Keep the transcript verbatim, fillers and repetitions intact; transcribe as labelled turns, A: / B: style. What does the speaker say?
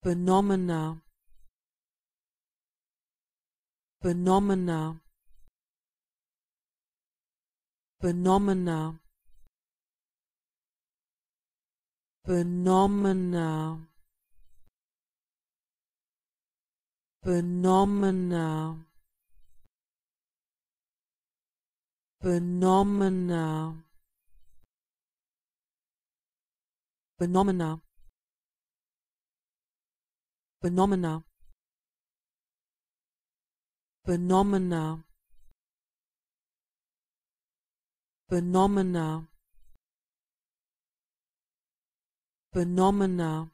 A: phenomena, phenomena, phenomena, phenomena, phenomena, phenomena, phenomena, phenomena, phenomena, phenomena, phenomena,